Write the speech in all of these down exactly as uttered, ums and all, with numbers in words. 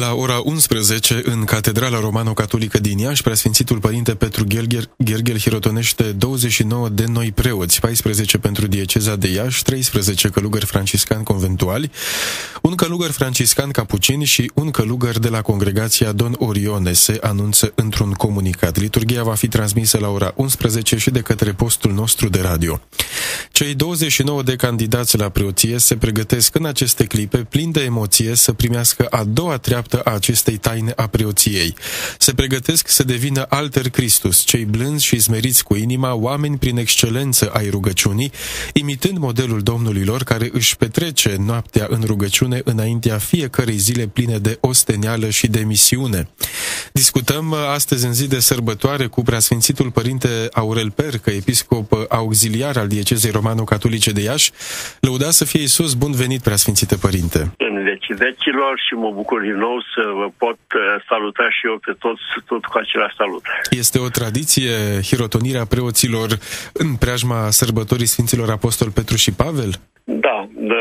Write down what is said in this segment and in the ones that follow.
La ora unsprezece, în Catedrala Romano-Catolică din Iași, Preasfințitul Părinte Petru Gherghel hirotonește douăzeci și nouă de noi preoți, paisprezece pentru dieceza de Iași, treisprezece călugări franciscani conventuali, un călugăr franciscan capucin și un călugăr de la congregația Don Orione, se anunță într-un comunicat. Liturghia va fi transmisă la ora unsprezece și de către postul nostru de radio. Cei douăzeci și nouă de candidați la preoție se pregătesc în aceste clipe, plini de emoție, să primească a doua treaptă a acestei taine a preoției. Se pregătesc să devină alter Christus, cei blânzi și smeriți cu inima, oameni prin excelență ai rugăciunii, imitând modelul Domnului lor, care își petrece noaptea în rugăciune înaintea fiecărei zile pline de ostenială și de misiune. Discutăm astăzi în zi de sărbătoare cu Preasfințitul Părinte Aurel Percă, episcop auxiliar al diecezei romano-catolice de Iași. Lăudați să fie Iisus, bun venit, Preasfințite Părinte! În vecii vecilor și mă bucur din nou să vă pot saluta și eu pe toți, tot cu același salut. Este o tradiție hirotonirea preoților în preajma sărbătorii Sfinților Apostol Petru și Pavel? Da, de,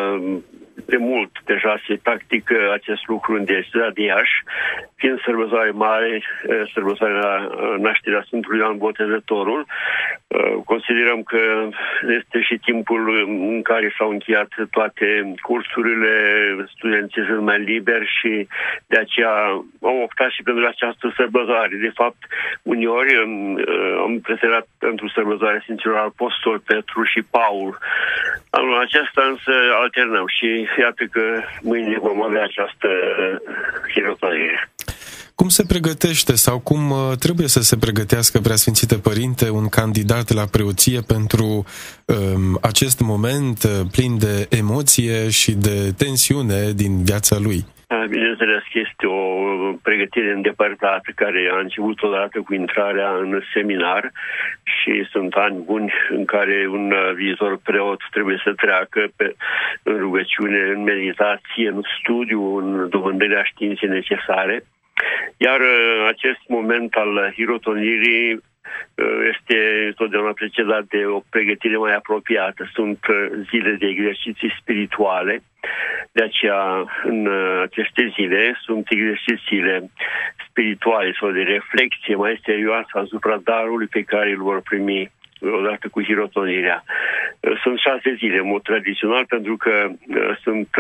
de mult deja se practică acest lucru în dieceza de Iași, fiind sărbătoare mare, sărbătoarea nașterea Sfântului Ioan Botezătorul. Considerăm că este și timpul în care s-au încheiat toate cursurile, studenții sunt mai liberi și de aceea am optat și pentru această sărbătoare. De fapt, uneori am preferat pentru sărbătoarea Sfinților Apostol Petru și Paul. Anul acesta însă alternăm și iată că mâine vom avea această hirotonire. Cum se pregătește sau cum trebuie să se pregătească, Preasfințite Părinte, un candidat la preoție pentru um, acest moment plin de emoție și de tensiune din viața lui? Bineînțeles că este o pregătire îndepărtată care a început odată cu intrarea în seminar și sunt ani buni în care un viitor preot trebuie să treacă pe, în rugăciune, în meditație, în studiu, în dobândirea științei necesare. Iar acest moment al hirotonirii este totdeauna precedat de o pregătire mai apropiată. Sunt zile de exerciții spirituale, de aceea în aceste zile sunt exercițiile spirituale sau de reflexie mai serioasă asupra darului pe care îl vor primi odată cu hirotonirea. Sunt șase zile, în mod tradițional, pentru că sunt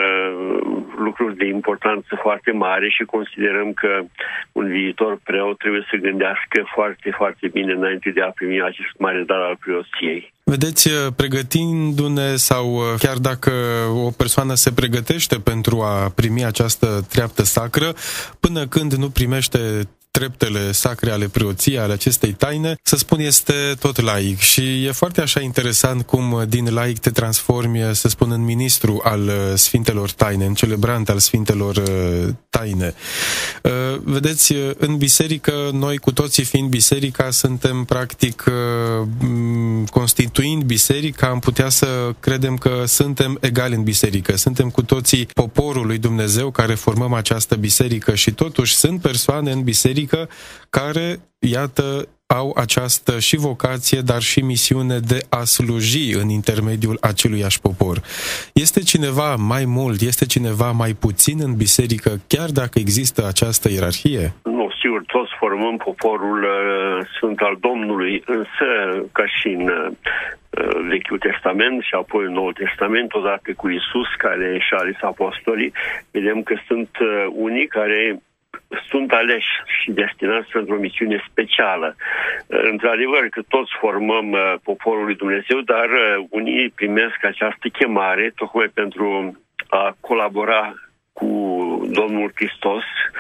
lucruri de importanță foarte mare și considerăm că un viitor preot trebuie să gândească foarte, foarte bine înainte de a primi acest mare dar al preoției. Vedeți, pregătindu-ne sau chiar dacă o persoană se pregătește pentru a primi această treaptă sacră, până când nu primește treptele sacre ale preoției, ale acestei taine, să spun, este tot laic. Și e foarte așa interesant cum din laic te transformi, să spun, în ministru al Sfintelor Taine, în celebrant al Sfintelor Taine. Vedeți, în biserică, noi cu toții fiind biserica, suntem practic, constituind biserica, am putea să credem că suntem egali în biserică. Suntem cu toții poporul lui Dumnezeu care formăm această biserică și totuși sunt persoane în biserică care, iată, au această și vocație, dar și misiune de a sluji în intermediul aceluiași popor. Este cineva mai mult, este cineva mai puțin în biserică, chiar dacă există această ierarhie? Nu, sigur, toți formăm poporul uh, Sfânt al Domnului, însă, ca și în uh, Vechiul Testament și apoi în Noul Testament, odată cu Iisus, care și-a ales apostolii, vedem că sunt uh, unii care sunt aleși și destinați pentru o misiune specială. Într-adevăr că toți formăm poporul lui Dumnezeu, dar unii primesc această chemare tocmai pentru a colabora cu Domnul Hristos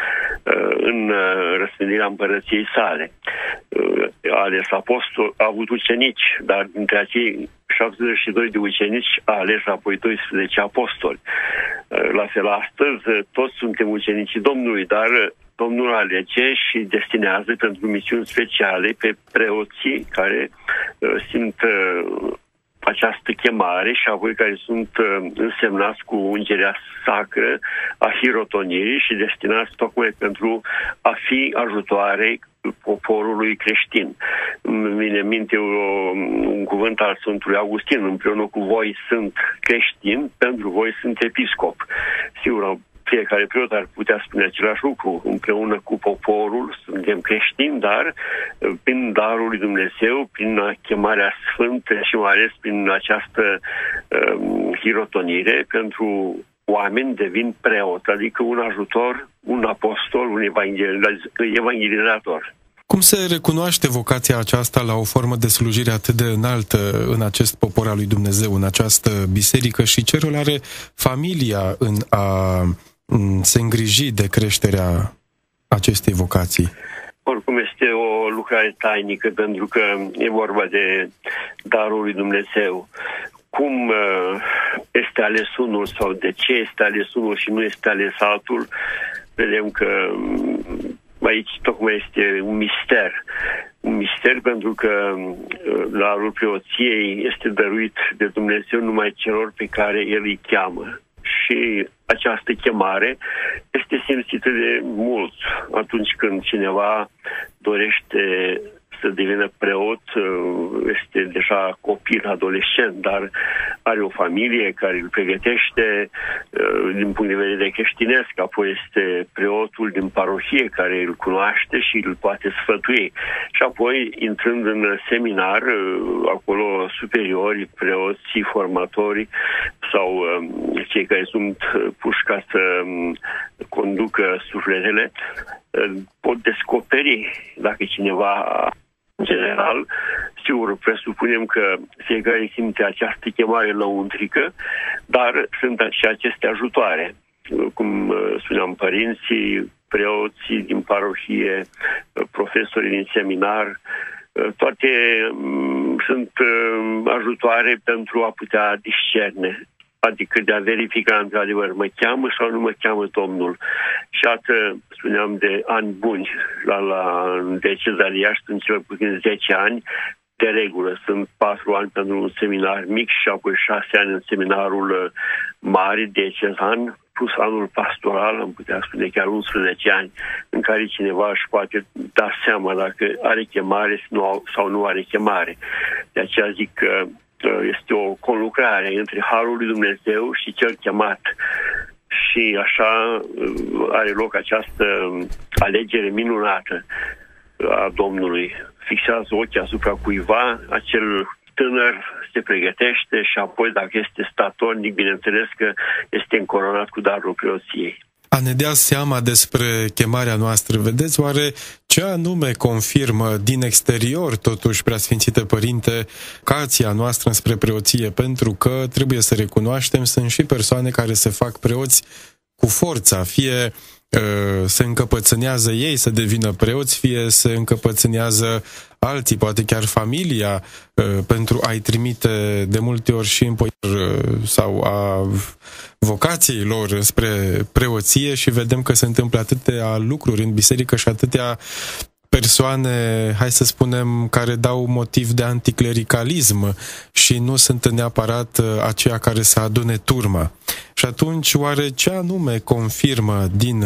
în răspândirea împărăției sale. A ales apostol, a avut ucenici, dar dintre acei șaptezeci și doi de ucenici a ales apoi doisprezece apostoli. La fel, astăzi toți suntem ucenicii Domnului, dar Domnul alege și destinează pentru misiuni speciale pe preoții care uh, simt uh, această chemare și apoi care sunt uh, însemnați cu ungerea sacră a hirotonirii și destinați tocmai pentru a fi ajutoare poporului creștin. Îmi vine în minte o, un cuvânt al Sfântului Augustin: împreună cu voi sunt creștin, pentru voi sunt episcop. Sigur, fiecare preot ar putea spune același lucru, împreună cu poporul, suntem creștini, dar prin darul lui Dumnezeu, prin chemarea sfântă și mai ales prin această um, hirotonire, pentru oameni devin preot, adică un ajutor, un apostol, un evangelizator. Cum se recunoaște vocația aceasta la o formă de slujire atât de înaltă în acest popor al lui Dumnezeu, în această biserică, și ce rol are familia în a se îngriji de creșterea acestei vocații? Oricum este o lucrare tainică, pentru că e vorba de darul lui Dumnezeu. Cum este ales unul sau de ce este ales unul și nu este ales altul, vedem că aici tocmai este un mister. Un mister pentru că darul preoției este dăruit de Dumnezeu numai celor pe care El îi cheamă. Și această chemare este simțită de mulți atunci când cineva dorește să devină preot, este deja copil, adolescent, dar are o familie care îl pregătește din punct de vedere creștinesc, apoi este preotul din parohie care îl cunoaște și îl poate sfătui. Și apoi, intrând în seminar, acolo superiori, preoții, formatori sau cei care sunt puși ca să conducă sufletele, pot descoperi dacă cineva. În general, sigur, presupunem că fiecare simte această chemare lăuntrică, dar sunt și aceste ajutoare. Cum spuneam, părinții, preoții din parohie, profesorii din seminar, toate sunt ajutoare pentru a putea discerne, adică de a verifica într-adevăr mă cheamă sau nu mă cheamă Domnul. Și atât, spuneam, de ani buni, la, la de cezariași sunt cel puțin zece ani, de regulă. Sunt patru ani pentru un seminar mic și apoi șase ani în seminarul mare de cezan, plus anul pastoral, am putea spune chiar unsprezece ani, în care cineva își poate da seama dacă are chemare sau nu are chemare. De aceea zic că este o conlucrare între harul lui Dumnezeu și cel chemat. Și așa are loc această alegere minunată a Domnului. Fixează ochii asupra cuiva, acel tânăr se pregătește și apoi, dacă este statornic, bineînțeles că este încoronat cu darul preoției. A ne dea seama despre chemarea noastră, vedeți, oare ce anume confirmă din exterior, totuși, Preasfințite Părinte, vocația noastră înspre preoție? Pentru că, trebuie să recunoaștem, sunt și persoane care se fac preoți cu forța, fie se încăpățânează ei să devină preoți, fie se încăpățânează alții, poate chiar familia, pentru a-i trimite de multe ori și în sau a vocației lor spre preoție, și vedem că se întâmplă atâtea lucruri în biserică și atâtea persoane, hai să spunem, care dau motiv de anticlericalism și nu sunt neapărat aceia care să adune turma. Și atunci, oare ce anume confirmă din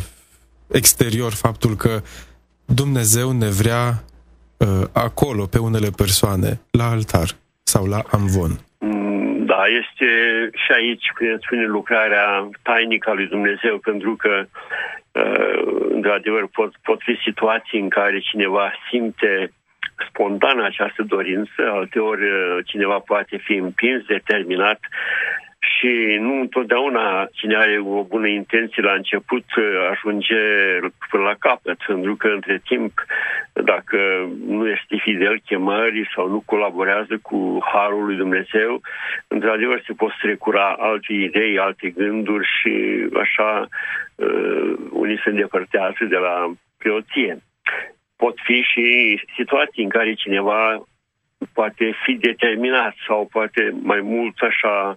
exterior faptul că Dumnezeu ne vrea acolo, pe unele persoane, la altar sau la amvon? Da, este și aici, cum spune, lucrarea tainică a lui Dumnezeu, pentru că într-adevăr pot, pot fi situații în care cineva simte spontan această dorință, alteori cineva poate fi împins, determinat, și nu întotdeauna cine are o bună intenție la început ajunge până la capăt, pentru că între timp, dacă nu este fidel chemării sau nu colaborează cu harul lui Dumnezeu, într-adevăr se pot strecura alte idei, alte gânduri și așa uh, unii se îndepărtează de la preoție. Pot fi și situații în care cineva poate fi determinat sau poate mai mult așa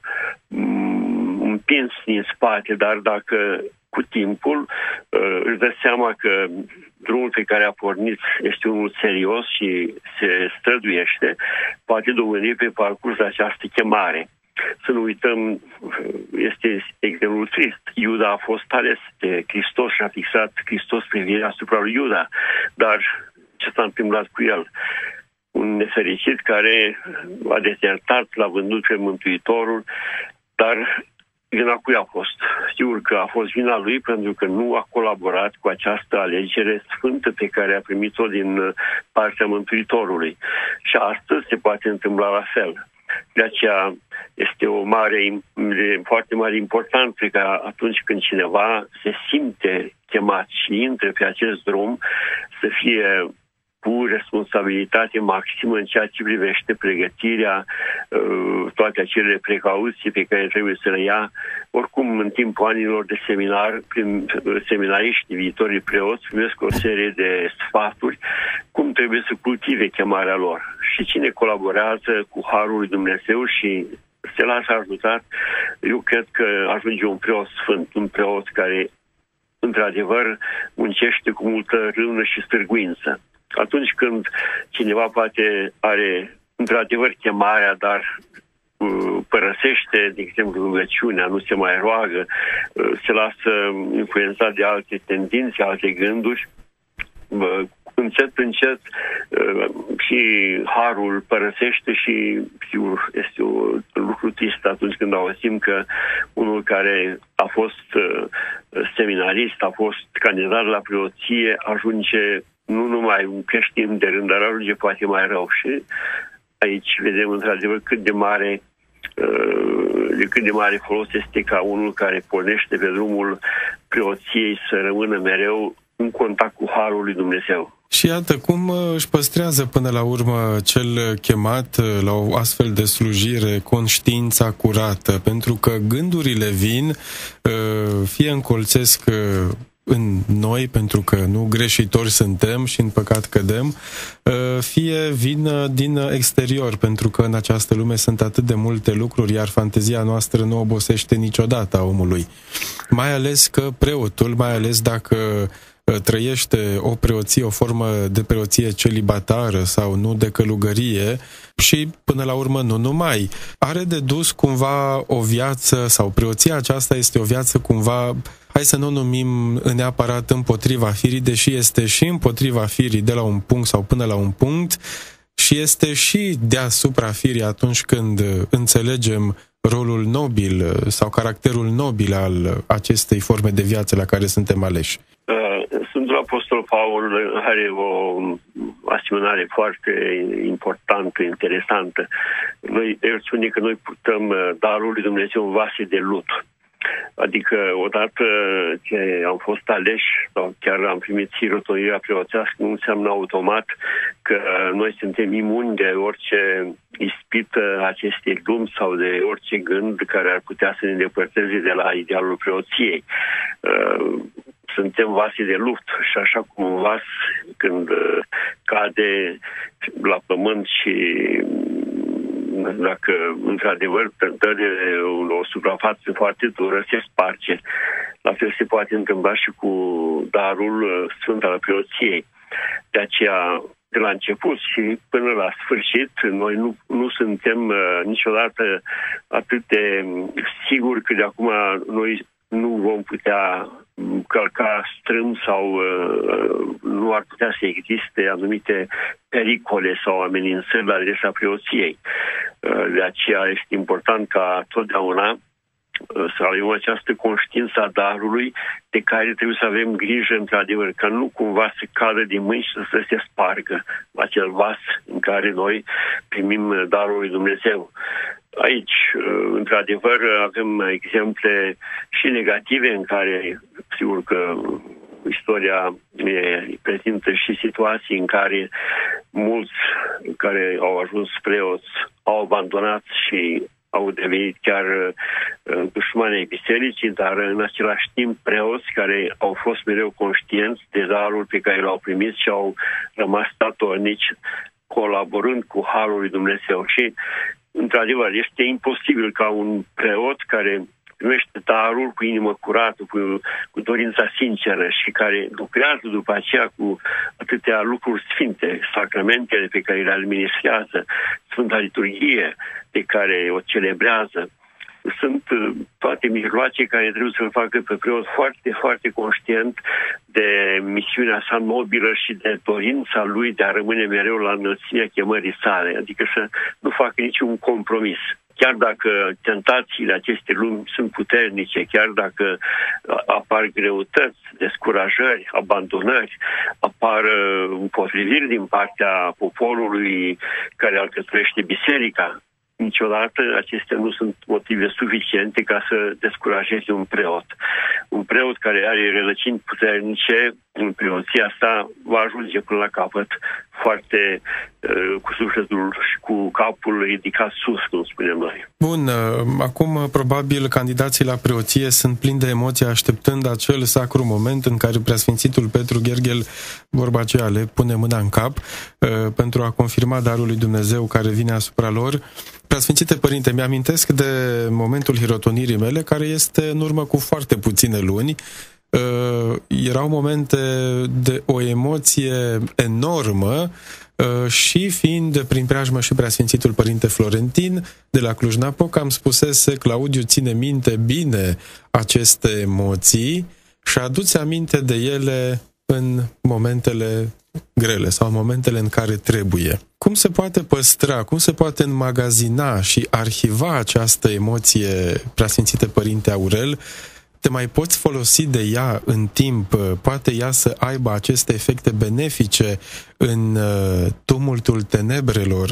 împins din spate, dar dacă cu timpul își dă seama că drumul pe care a pornit este unul serios și se străduiește, poate dobândi pe parcurs această chemare. Să nu uităm, este exemplul trist. Iuda a fost ales de Hristos și a fixat Hristos privirea asupra lui Iuda, dar ce s-a întâmplat cu el? Un nefericit care a dezertat, l-a vândut pe Mântuitorul, dar vina cui a fost. Sigur că a fost vina lui pentru că nu a colaborat cu această alegere sfântă pe care a primit-o din partea Mântuitorului. Și astăzi se poate întâmpla la fel. De aceea este o mare, de foarte mare importanță ca atunci când cineva se simte chemat și intră pe acest drum să fie cu responsabilitate maximă în ceea ce privește pregătirea, toate acele precauții pe care trebuie să le ia. Oricum, în timpul anilor de seminar, prin seminariștii, viitorii preoți, primesc o serie de sfaturi cum trebuie să cultive chemarea lor. Și cine colaborează cu Harul lui Dumnezeu și se lasă ajutat, eu cred că ajunge un preot sfânt, un preot care, într-adevăr, muncește cu multă râvnă și stârguință. Atunci când cineva poate are într-adevăr chemarea, dar uh, părăsește, de exemplu, rugăciunea, nu se mai roagă, uh, se lasă influențat de alte tendințe, alte gânduri, uh, încet, încet uh, și harul părăsește și sigur, este un lucru trist atunci când auzim că unul care a fost uh, seminarist, a fost candidat la preoție, ajunge nu numai un creștin de rând, dar ajunge poate mai rău. Și aici vedem într-adevăr cât de mare de cât de mare folos este ca unul care pornește pe drumul preoției să rămână mereu în contact cu Harul lui Dumnezeu. Și iată cum își păstrează până la urmă cel chemat la o astfel de slujire conștiința curată, pentru că gândurile vin, fie încolțesc în noi, pentru că nu greșitori suntem și în păcat cădem, fie vin din exterior, pentru că în această lume sunt atât de multe lucruri, iar fantezia noastră nu obosește niciodată a omului. Mai ales că preotul, mai ales dacă trăiește o preoție, o formă de preoție celibatară sau nu de călugărie și până la urmă nu numai, are de dus cumva o viață, sau preoția aceasta este o viață cumva, hai să nu o numim neapărat împotriva firii, deși este și împotriva firii de la un punct sau până la un punct și este și deasupra firii atunci când înțelegem rolul nobil sau caracterul nobil al acestei forme de viață la care suntem aleși. Sfântul Apostol Paul are o asemănare foarte importantă, interesantă. Noi, el spune că noi purtăm darul lui Dumnezeu în vase de lut. Adică odată ce am fost aleși sau chiar am primit sirotonirea preoțească, nu înseamnă automat că noi suntem imuni de orice ispită acestei lumi sau de orice gând care ar putea să ne îndepărteze de la idealul preoției. Suntem vase de luft și așa cum un vas când cade la pământ și dacă într-adevăr dă de o suprafață foarte dură, se sparge. La fel se poate întâmpla și cu darul sfânt al preoției. De aceea, de la început și până la sfârșit, noi nu, nu suntem uh, niciodată atât de siguri că de acum noi nu vom putea călca strâm sau uh, nu ar putea să existe anumite pericole sau amenințări la adresa preoției. Uh, de aceea este important ca totdeauna uh, să avem această conștiință a darului de care trebuie să avem grijă, într-adevăr, ca nu cumva să cadă din mâini și să se spargă acel vas în care noi primim darul lui Dumnezeu. Aici, într-adevăr, avem exemple și negative în care, sigur că istoria prezintă și situații în care mulți care au ajuns preoți au abandonat și au devenit chiar dușmanii bisericii, dar în același timp preoți care au fost mereu conștienți de darul pe care l-au primit și au rămas statornici colaborând cu Harul lui Dumnezeu. Și într-adevăr, este imposibil ca un preot care primește darul cu inimă curată, cu, cu dorința sinceră și care lucrează după aceea cu atâtea lucruri sfinte, sacramentele pe care le administrează, Sfânta Liturghie pe care o celebrează. Sunt toate mijloace care trebuie să-l facă pe preot foarte, foarte conștient de misiunea sa nobilă și de dorința lui de a rămâne mereu la înălțimea chemării sale, adică să nu facă niciun compromis. chiar dacă tentațiile acestei lumi sunt puternice, chiar dacă apar greutăți, descurajări, abandonări, apar împotriviri din partea poporului care alcătuiește biserica, niciodată acestea nu sunt motive suficiente ca să descurajeze un preot. Un preot care are rădăcini puternice în preoția sa va ajunge până la capăt foarte uh, cu sufletul și cu capul ridicat sus, cum spunem noi. Bun, acum probabil candidații la preoție sunt plini de emoții așteptând acel sacru moment în care preasfințitul Petru Gherghel, vorba aceea, le pune mâna în cap uh, pentru a confirma darul lui Dumnezeu care vine asupra lor. Preasfințite Părinte, mi-amintesc de momentul hirotonirii mele, care este în urmă cu foarte puține luni. Uh, erau momente de o emoție enormă uh, și fiind prin preajmă și Preasfințitul Părinte Florentin de la Cluj-Napoca, îmi spusese: Claudiu, ține minte bine aceste emoții și adu-ți aminte de ele în momentele grele sau în momentele în care trebuie. Cum se poate păstra, cum se poate înmagazina și arhiva această emoție, Preasfințite Părinte Aurel? Te mai poți folosi de ea în timp? Poate ea să aibă aceste efecte benefice în tumultul tenebrelor,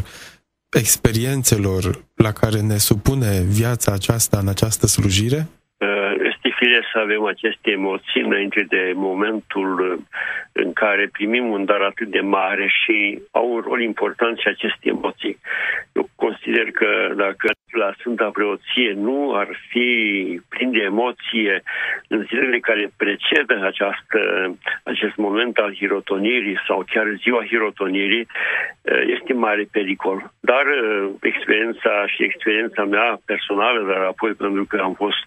experiențelor la care ne supune viața aceasta în această slujire? Este fire să avem aceste emoții înainte de momentul în care primim un dar atât de mare și au un rol important și aceste emoții. Eu consider că dacă la Sfânta Preoție nu ar fi plin de emoție în zilele care precedă această, acest moment al hirotonirii sau chiar ziua hirotonirii, este mare pericol. Dar experiența și experiența mea personală, dar apoi pentru că am fost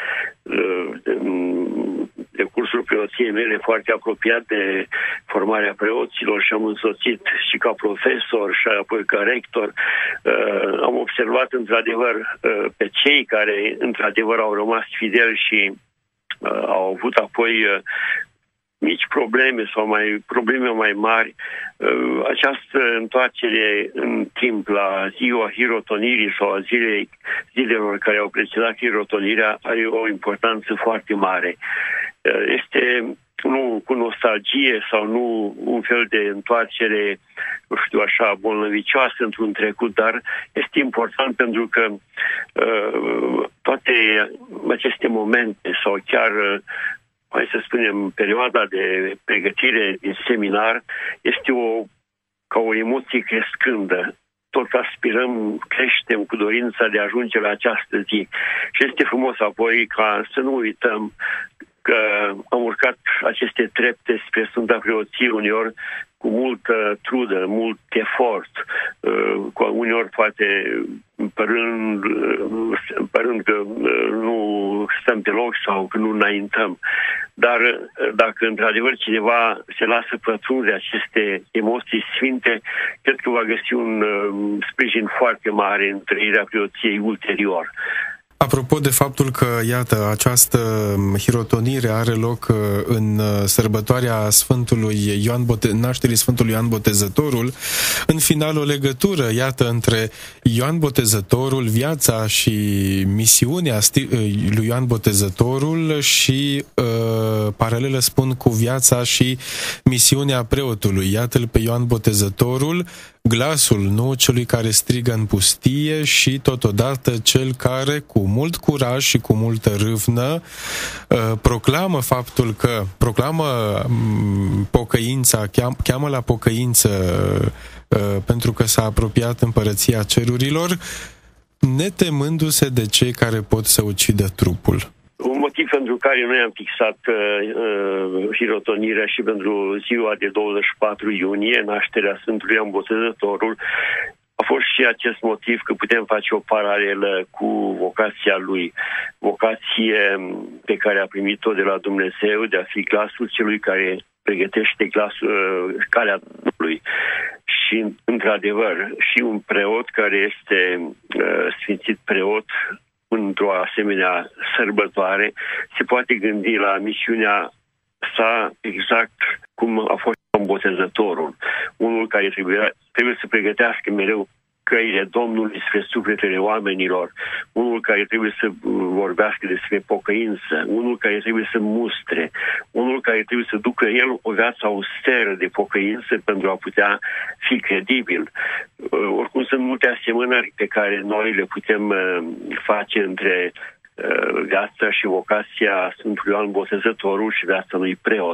de cursul preoției mele foarte apropiat de formarea preoților și am însoțit și ca profesor și apoi ca rector, am observat într-adevăr pe cei care într-adevăr au rămas fideli și au avut apoi mici probleme sau mai probleme mai mari, această întoarcere în timp la ziua hirotonirii sau a zilei, zilelor care au precedat hirotonirea are o importanță foarte mare. Este nu cu nostalgie sau nu un fel de întoarcere, nu știu, așa, bolnăvicioasă într-un trecut, dar este important pentru că uh, toate aceste momente sau chiar uh, hai să spunem, perioada de pregătire din seminar este o, ca o emoție crescândă. Tot aspirăm, creștem cu dorința de a ajunge la această zi. Și este frumos apoi ca să nu uităm că am urcat aceste trepte spre Sfânta Preoție uneori cu multă trudă, mult efort, cu uneori poate părând, părând că nu stăm pe loc sau că nu înaintăm. Dar dacă într-adevăr cineva se lasă pătrunde de aceste emoții sfinte, cred că va găsi un sprijin foarte mare în trăirea preoției ulterior. Apropo de faptul că, iată, această hirotonire are loc în sărbătoarea Sfântului Ioan Bote- nașterii Sfântului Ioan Botezătorul, în final o legătură, iată, între Ioan Botezătorul, viața și misiunea lui Ioan Botezătorul și uh, paralelă, spun, cu viața și misiunea preotului. Iată-l pe Ioan Botezătorul, glasul, nu, celui care strigă în pustie și totodată cel care cu mult curaj și cu multă râvnă proclamă faptul că proclamă pocăința, cheamă la pocăință pentru că s-a apropiat împărăția cerurilor, netemându-se de cei care pot să ucidă trupul. Un motiv pentru care noi am fixat uh, hirotonirea și pentru ziua de douăzeci și patru iunie, nașterea Sfântului Ioan Botezătorul, a fost și acest motiv că putem face o paralelă cu vocația lui. Vocație pe care a primit-o de la Dumnezeu de a fi glasul celui care pregătește glasul, uh, calea Domnului. Și, într-adevăr, și un preot care este uh, sfințit preot într-o asemenea sărbătoare, se poate gândi la misiunea sa exact cum a fost Botezătorul. Unul care trebuie, trebuie să pregătească mereu căile Domnului spre sufletele oamenilor, unul care trebuie să vorbească despre pocăință, unul care trebuie să mustre, unul care trebuie să ducă el o viață austeră de pocăință pentru a putea fi credibil. Oricum sunt multe asemănări pe care noi le putem face între viața și vocația Sfântului Ioan Botezătorul și viața lui preot.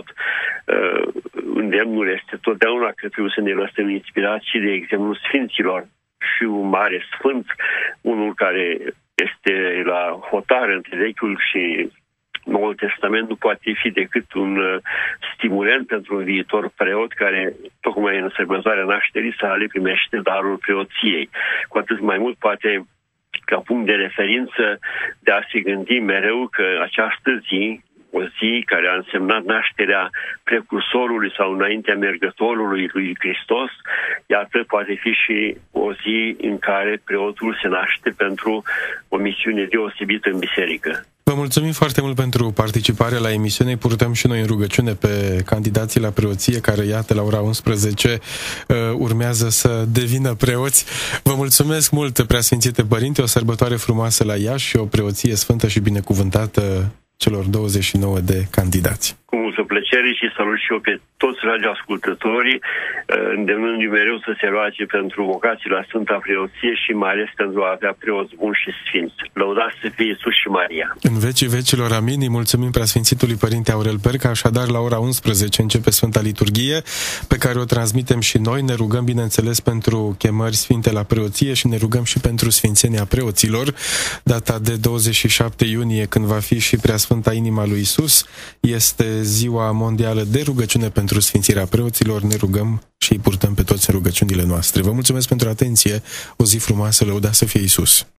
Îndemnul este totdeauna că trebuie să ne lăsăm inspirați și de exemplul Sfinților. Și un mare sfânt, unul care este la hotar între Vechiul și Noul Testament, nu poate fi decât un stimulant pentru un viitor preot care, tocmai în sărbătoarea nașterii sale, primește darul preoției. Cu atât mai mult poate, ca punct de referință, de a se gândi mereu că această zi, o zi care a însemnat nașterea precursorului sau înaintea mergătorului lui Hristos, iată, poate fi și o zi în care preotul se naște pentru o misiune deosebită în biserică. Vă mulțumim foarte mult pentru participare la emisiune. Purtăm și noi în rugăciune pe candidații la preoție care, iată, la ora unsprezece urmează să devină preoți. Vă mulțumesc mult, Preasfințite Părinte, o sărbătoare frumoasă la Iași și o preoție sfântă și binecuvântată celor douăzeci și nouă de candidați. Cu multă plăcere și salut și eu pe toți dragi ascultătorii, îndemnându-i mereu să se roage pentru vocații la Sfânta Preoție și mai ales pentru a avea preoți buni și sfinți. Lăudați să fie Iisus și Maria. În vecii vecilor, amin. Îi mulțumim Preasfințitului Părinte Aurel Perca. Așadar, la ora unsprezece începe Sfânta Liturghie, pe care o transmitem și noi. Ne rugăm, bineînțeles, pentru chemări sfinte la preoție și ne rugăm și pentru sfințenia preoților. Data de douăzeci și șapte iunie, când va fi și Preasfânta Inima lui Iisus, este Ziua Mondială de Rugăciune pentru sfințirea preoților. Ne rugăm și îi purtăm pe toți în rugăciunile noastre. Vă mulțumesc pentru atenție. O zi frumoasă, lăudați să fie Iisus!